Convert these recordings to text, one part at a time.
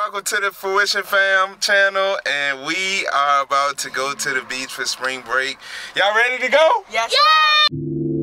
welcome to the Fruition Fam channel, and we are about to go to the beach for spring break. Y'all ready to go? Yes. Yeah!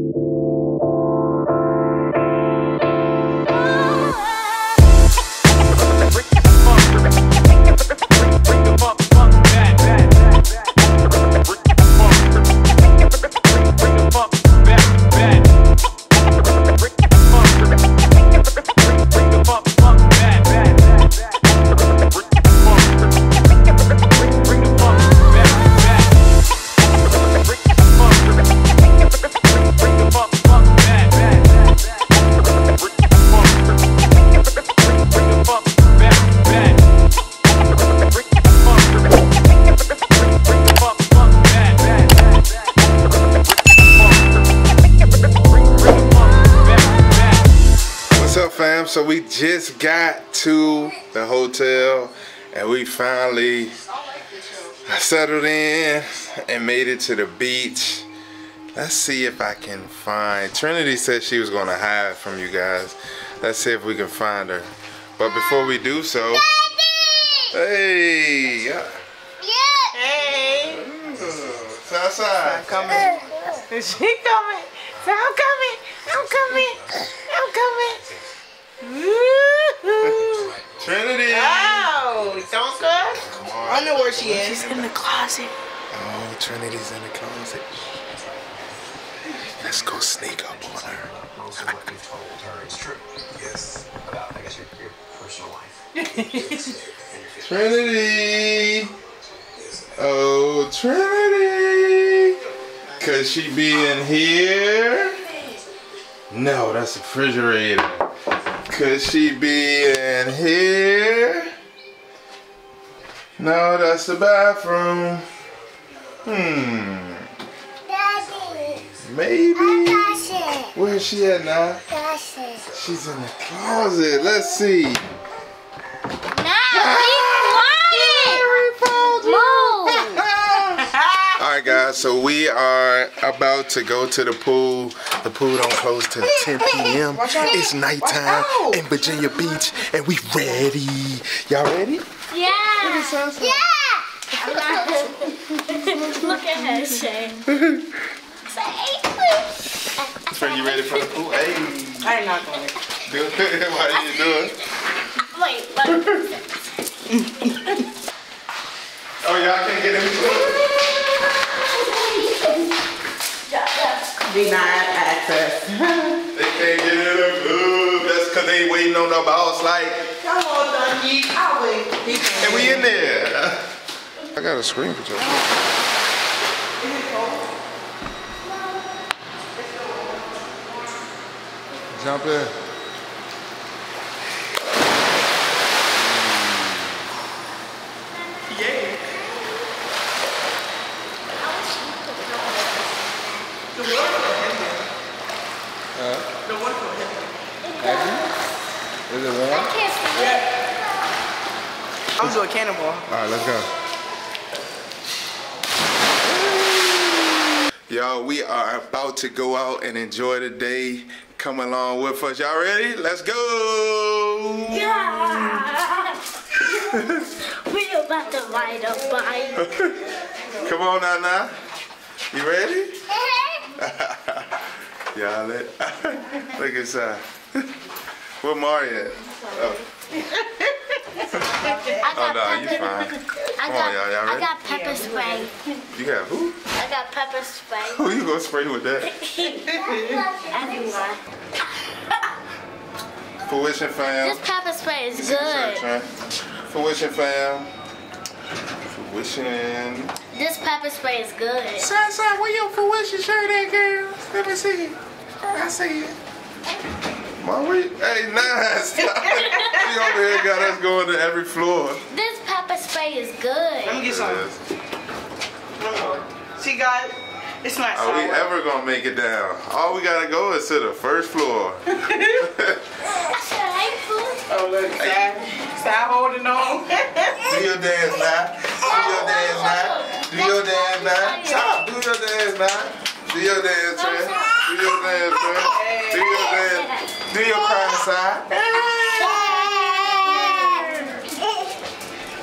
So we just got to the hotel and we finally settled in and made it to the beach. Let's see if I can find, Trinity said she was gonna hide from you guys. Let's see if we can find her. But before we do so, hey, yeah. Hey. It's outside. I'm coming. Is she coming? So I'm coming. I'm coming. I'm coming. Trinity! Oh, don't go. I know where she is. She's in the closet. Oh, Trinity's in the closet. Let's go sneak up on her. It's true. Yes. About, I guess, your personal life. Trinity! Oh, Trinity! Could she be in here? No, that's the refrigerator. Could she be in here? No, that's the bathroom. Daddy. Maybe. Where is she at now? She's in the closet. Let's see. Now, be quiet! Move! Alright guys, so we are about to go to the pool. The pool don't close till 10 p.m. It's nighttime in Virginia Beach and we ready. Y'all ready? Yeah! Look at her, Shay. So you ready for the pool? Hey. I'm not going to. Do it. Why are you doing? Wait, Oh, y'all can't get in the pool? Denied access. They can't get in the pool. That's because they waiting on the boss like. Come on, Donkey. I'll wait. And we in there. I got a screen protector. Jump in. Yeah. The water for him. The water for him. Is it warm? I'm doing cannonball. Alright, let's go. Y'all, we are about to go out and enjoy the day. Come along with us. Y'all ready? Let's go! yeah! We're about to ride a bike. Come on now. You ready? Y'all look inside. Where Mario at? Oh. Oh no, you fine. Come on, y'all ready? I got pepper spray. You got who? I got pepper spray. Who you gonna spray with that? Everyone. Fruition Fam. This pepper spray is good. Fruition Fam. Fruition. This pepper spray is good. Son, where your Fruition shirt at, girl? Let me see it. I see it. Mom, hey, nah, stop. She over here got us going to every floor. This pepper spray is good. Let me get some. See, guys, it's not Are we ever gonna make it down? All we gotta go is to the first floor. I said, hey, food. Oh, look, stop holding on. Do your dance now. Do your dance now. Do your dance now. Stop. Do your dance now. Do your dance, Trent. Do your dance, Trent. Do your dance. Do your crying side.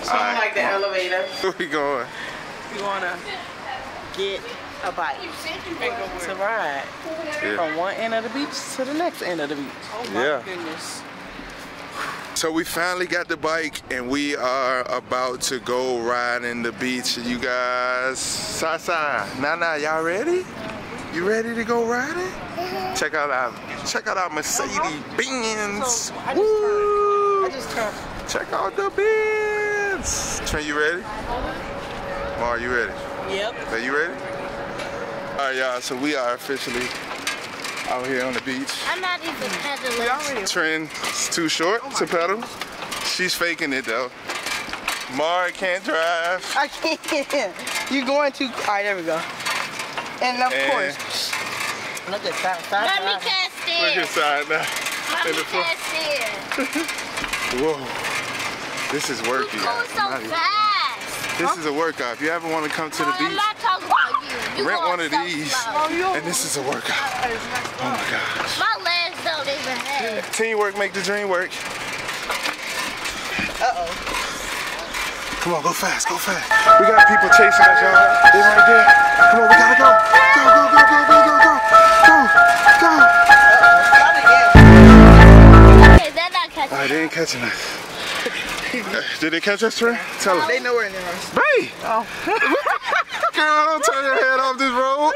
Something like the elevator. Where we going? You wanna get a bike to ride from one end of the beach to the next end of the beach. Oh my goodness. So we finally got the bike and we are about to go riding the beach. You guys, Sasa, Nana, y'all ready? You ready to go riding? Check out our Mercedes Benz. Woo! I just turned. Check out the Benz. Trent, you ready? Mar, you ready? Yep. Are you ready? All right, y'all. So we are officially out here on the beach. I'm not even pedaling. Trent's too short to pedal. She's faking it though. Mar can't drive. I can't. You going too? All right, there we go. And of course, look at that. Mommy can't Look steer. inside now. Mommy can't steer. Whoa. This is work, you You're going guys. so I'm not even- fast. This is a workout. If you ever want to come to the I'm beach, not talking about you. You rent going one of so these. slow. And this is a workout. Oh my gosh. My legs don't even hurt. Teamwork make the dream work. Uh-oh. Come on, go fast, go fast. We got people chasing us, y'all. They right there. Come on, we gotta go. Go, go, go, go, go, go, go. Go, go. Okay, they're not catching All right, they ain't catching us. Did they catch us, Trey? Tell us. They know where they're at. Hey! Oh. Girl, don't turn your head off this road.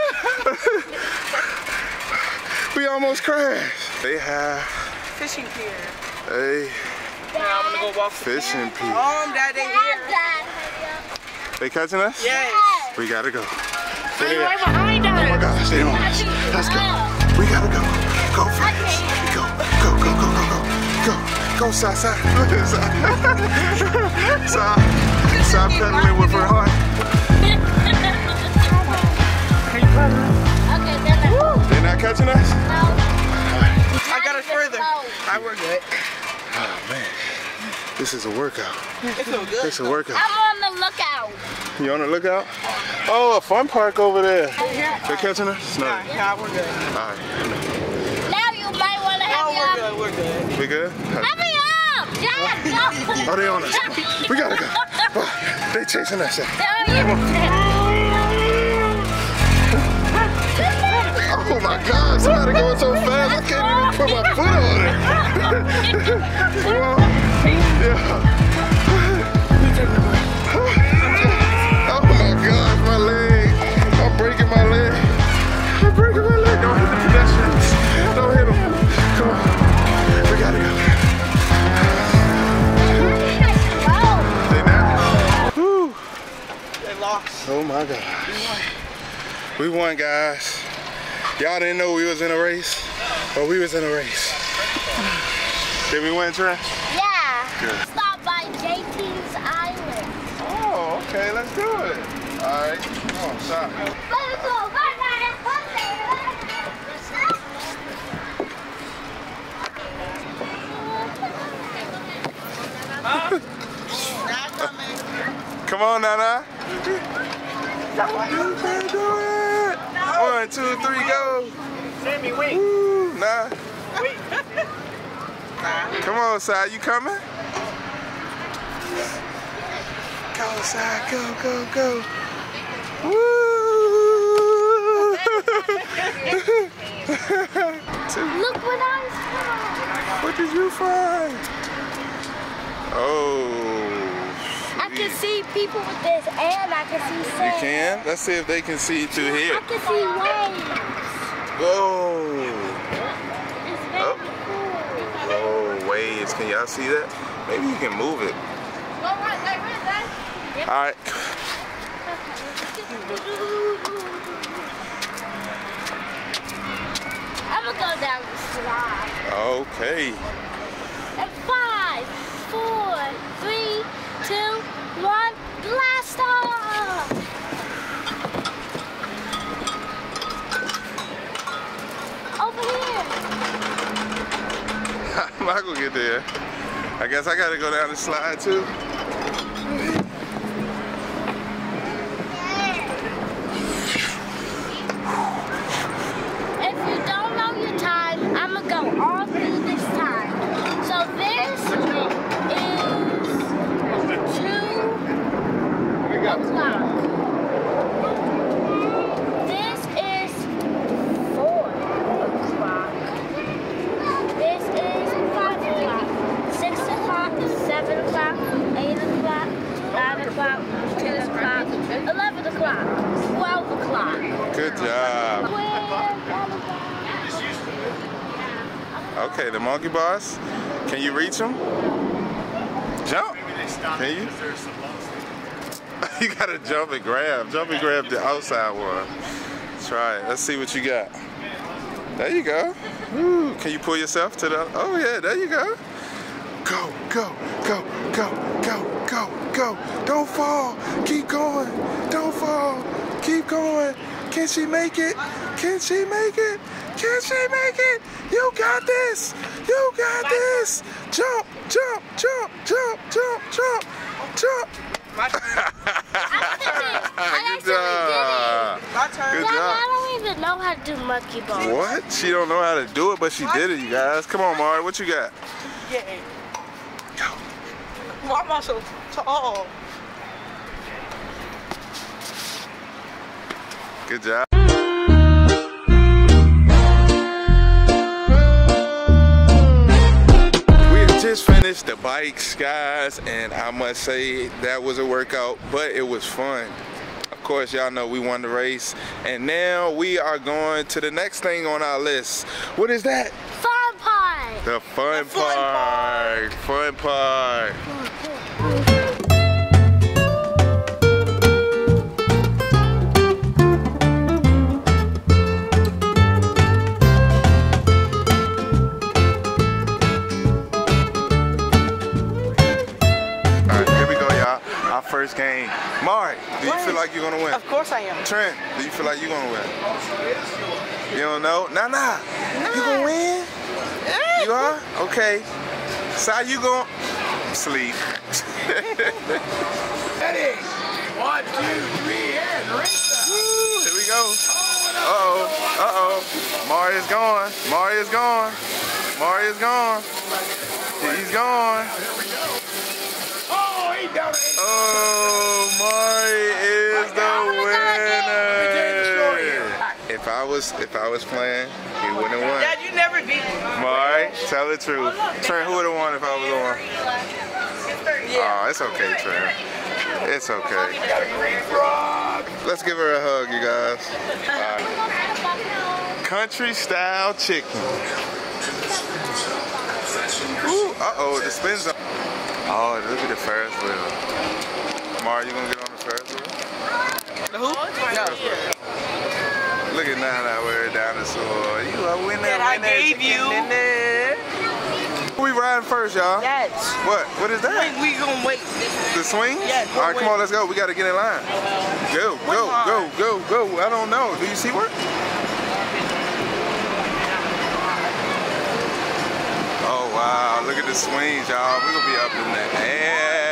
We almost crashed. They have Fishing pier. a Yeah, I'm gonna go walk. fishing pier. Dad, they here. They catching us? Yes. We gotta go. Right behind us. Oh my gosh, they on us. Let's go. We gotta go. Go fast. Go, go, go, go, go, go. Go, go, Sasa. Stop pedaling with her heart. Okay, they're not. They're not catching us? I got it further. We're good. Oh man, this is a workout. It feels good. It's a workout. I'm on the lookout. You on the lookout? Oh, a fun park over there. They're catching us? No. Yeah, we're good. All right. Now you might want to Oh, hurry up. we're good. We good? Hurry up! Yes, Oh, they on us. We gotta go. Oh, they chasing us. Oh my God, somebody going so fast, I can't even put my foot on it. Come on. Yeah. Oh my gosh, my leg. I'm breaking my leg. I'm breaking my leg. Don't hit the pedestrians. Don't hit them. Come on. We gotta go. They not? Woo. They lost. Oh my God. We won, guys. Y'all didn't know we was in a race, but we was in a race. Did we win, Trey? Yeah. Good. Stop by JT's Island. Oh, okay, let's do it. All right, come on, stop. Let's go. Come on, Nana. You can do it. 1, 2, 3, go. Sammy, wait. Woo, nah. Wait. Come on, Si, you coming? Go, Si, go, go, go. Woo! Look what I saw. What did you find? Oh. I can see people with this, and I can see You sand. can? Let's see if they can see through I here. can see waves. Whoa. It's very cool. Whoa, waves. Can y'all see that? Maybe you can move it. All right. I'm gonna go down the slide. Okay. And 5, 4, 3, 2, 1, blast off! Over here. I'm not gonna get there. I guess I gotta go down the slide too. If you don't know your time, I'm gonna go all through this time. So this is 2 Okay, the monkey bars. Can you reach them? Jump. Can you? You gotta jump and grab. Jump and grab the outside one. Try it. Let's see what you got. There you go. Ooh, can you pull yourself to the? Oh yeah, there you go. Go, go, go, go, go, go, go. Don't fall. Keep going. Don't fall. Keep going. Can she make it? Can she make it? Can she make it? You got this. You got this. Jump, jump, jump, jump, jump, jump, jump. Good job. Good Dad, job. I don't even know how to do monkey bars. What? She don't know how to do it, but she did it, you guys. Come on, Mari. What you got? Yeah. Go. Why am I so tall? Good job. Just finished the bikes, guys, and I must say that was a workout, but it was fun. Of course, y'all know we won the race, and now we are going to the next thing on our list. What is that? Fun part. The fun park. Fun park. First game. Mari, do you feel like you're gonna win? Of course I am. Trent, do you feel like you're gonna win? You don't know? Nah. You gonna win? You are? Okay. So how you gonna sleep? Ready? 1, 2, 3, and race. Here we go. Uh-oh. Mari is gone. Mari is gone. Mari is gone. He's gone. Oh, Mari is the winner. If I was playing, he wouldn't have won. Dad, you never beat me. Mari, tell the truth. Trent, who would have won if I was on? Oh, it's okay, Trent. It's okay. Let's give her a hug, you guys. Country style chicken. Ooh, uh-oh, the spin zone. Oh, look at the Ferris wheel. Mari, you gonna get on the Ferris wheel? The who? No. Look at Nana with her dinosaur. You a winner. That I gave you. Who we riding first, y'all? Yes. What is that? We gonna wait. The swing? Yes. All right, come on, let's go. We gotta get in line. Go. I don't know. Do you see what? Oh wow, look at the swings, y'all. We're gonna be up in the air.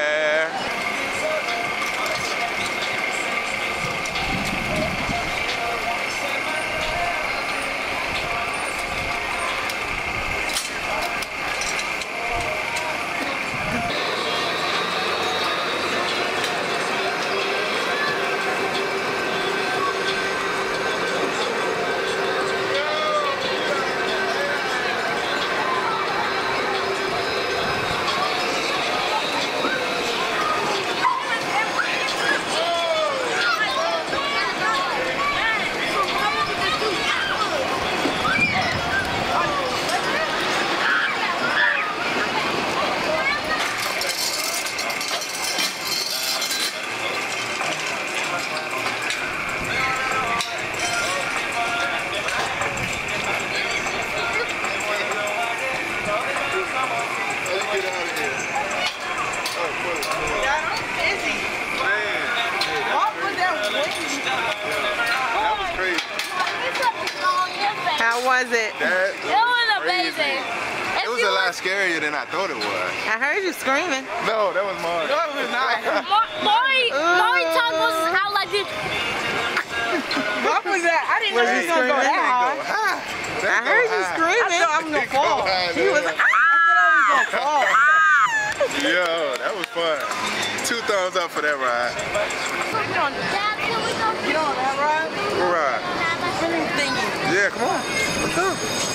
How was it? It was amazing. It was a lot scarier than I thought it was. I heard you screaming. No, that was Mari. No, it was not. Mari tongue was out like this. What was that? I didn't know you was gonna go that high. I heard you screaming. I thought I was gonna fall. He was like, I thought I was gonna fall. Yo, that was fun. 2 thumbs up for that ride. Dad, can we go? Get on that ride? What ride? Thingy. Yeah, come on. Let's go.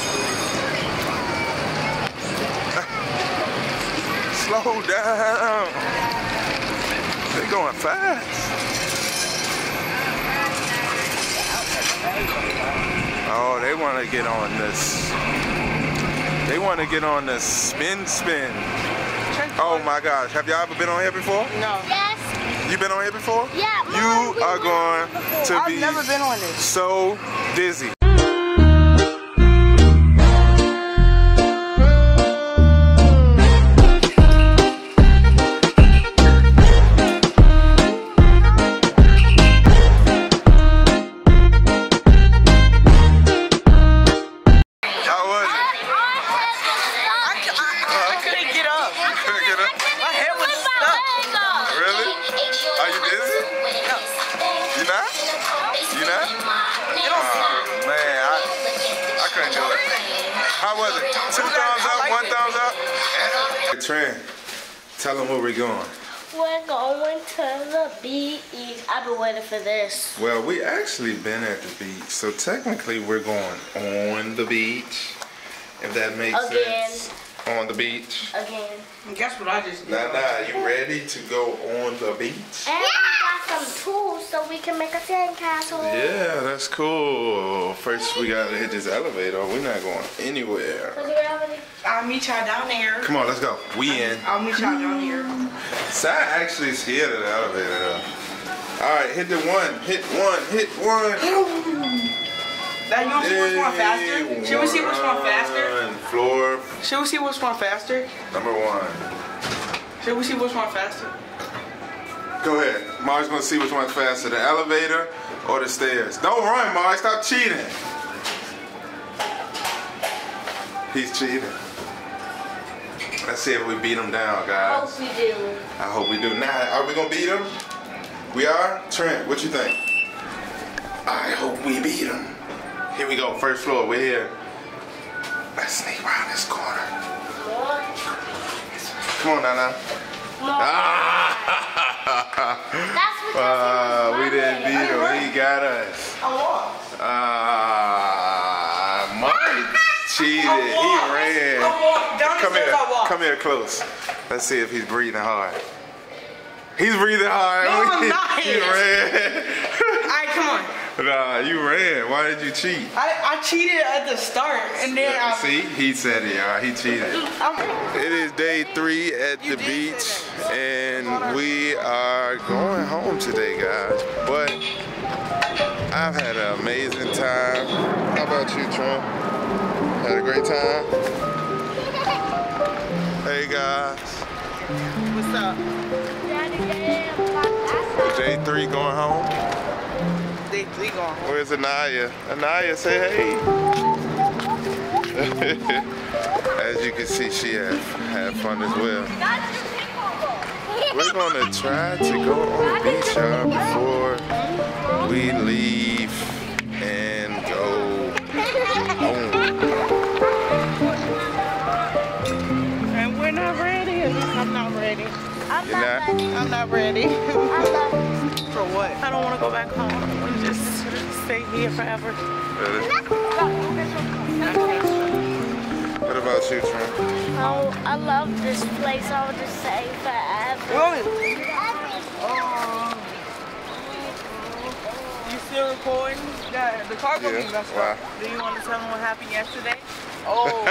Slow down. They're going fast. Oh, they want to get on this. They want to get on the spin. Oh my gosh, have y'all ever been on here before? No. Yes. You been on here before? Yeah. You are going to I've be never been on this. so dizzy. How was it? 2 thumbs up, 1 thumbs up? Hey, Trent, tell them where we're going. We're going to the beach. I've been waiting for this. Well, we actually been at the beach, so technically we're going on the beach, if that makes sense. On the beach. Again. Guess what I just did? Nah, you ready to go on the beach? And we got some tools so we can make a sandcastle. Yeah, that's cool. First, we gotta hit this elevator. We're not going anywhere. I'll meet y'all down there. Come on, let's go. We in. I'll meet y'all down here. Sai actually is scared of the elevator though. All right, hit the 1. Hit 1. Hit 1. That you want to see which one faster? Should we see which one faster? Floor. Should we see which one faster? Number 1. Should we see which one faster? Go ahead. Mark's gonna see which one's faster, the elevator or the stairs. Don't run, Mark. Stop cheating. He's cheating. Let's see if we beat him down, guys. I hope we do. I hope we do. Now, are we gonna beat him? We are? Trent, what you think? I hope we beat him. Here we go, first floor, we're here. Let's sneak around this corner. Come on, Nana. That's because we didn't beat him, he got us. Mike cheated, he ran. Come here close. Let's see if he's breathing hard. He's breathing hard. No, I'm not. He ran. Alright, come on. Nah, you ran. Why did you cheat? I cheated at the start and then I... See, he said it, y'all. He cheated. It is day 3 at the beach, and we are going home today, guys. But I've had an amazing time. How about you, Trent? Had a great time? Hey, guys. What's up? Day 3 going home? Day 3 going home. Where's Anaya? Anaya, say hey. As you can see, she had fun as well. We're gonna try to go on the beach, y'all, before we leave and go home. And we're not ready. I'm not ready. I'm not ready. For what? I don't want to go back home. I want to just stay here forever. Really? What about you, Trent? Oh, I love this place. I would just say forever. You still recording? Yeah, the car gonna be messed up. Do you want to tell them what happened yesterday? Oh.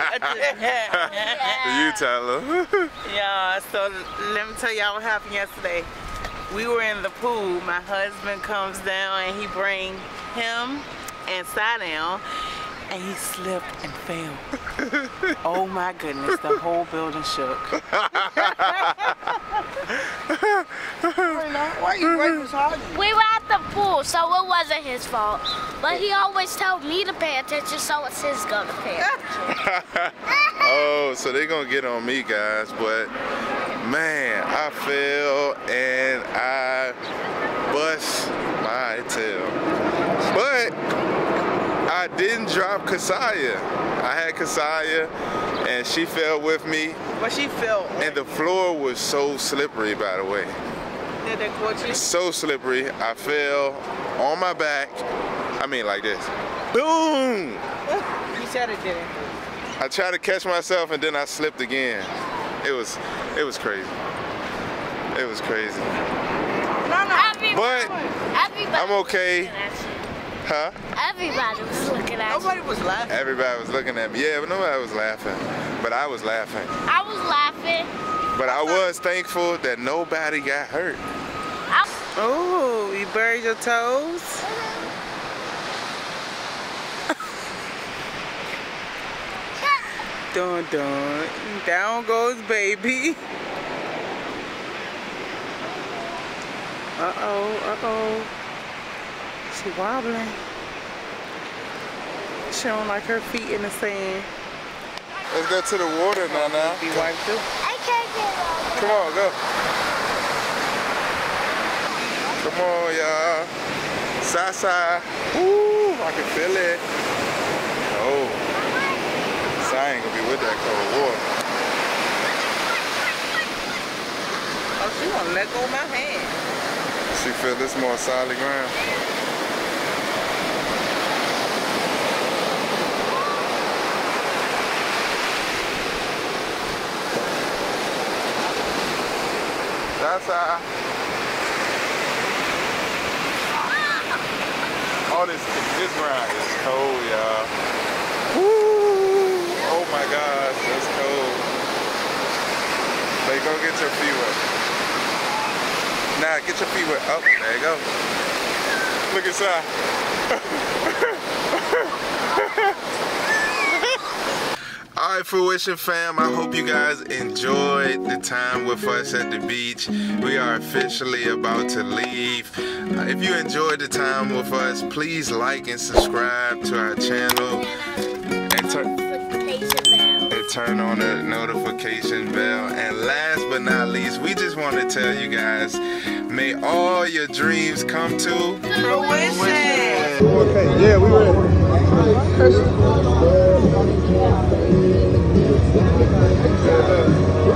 You tell them. Yeah, so let me tell y'all what happened yesterday. We were in the pool. My husband comes down and he brings him and Sai down, and he slipped and fell. Oh my goodness, the whole building shook. Why you breaking hard? We were at the pool, so it wasn't his fault. But he always told me to pay attention, so it's his go to pay attention. Oh, so they're gonna get on me, guys, but man, I fell and I bust my tail. But I didn't drop Kasaya. I had Kasaya and she fell with me. But she fell. And the floor was so slippery, by the way. Did they caught you? So slippery, I fell on my back. I mean like this. Boom! You said it didn't. I tried to catch myself and then I slipped again. It was crazy. It was crazy. No. But I'm okay. Huh? Everybody was looking at you. Nobody was laughing. Everybody was looking at me. Yeah, but nobody was laughing. But I was laughing. I was laughing. But I was thankful that nobody got hurt. Oh, you buried your toes? Dun dun. Down goes baby. Uh-oh. She wobbling. She don't like her feet in the sand. Let's go to the water now. Be wiped too. I can't get on. Come on, go. Come on, y'all. Sasa. Woo, I can feel it. Oh. I ain't gonna be with that cold water. Oh, she gonna let go of my hand. She feel this more solid ground. That's oh, this ground is cold, y'all. Woo! Oh my gosh, that's cold. Hey, go get your feet wet. Nah, get your feet wet. Oh, there you go. Look inside. All right, Fruition fam, I hope you guys enjoyed the time with us at the beach. We are officially about to leave. If you enjoyed the time with us, please like and subscribe to our channel and turn on the notification bell. And last but not least, we just want to tell you guys, may all your dreams come to Fruition. Okay, yeah, we ready.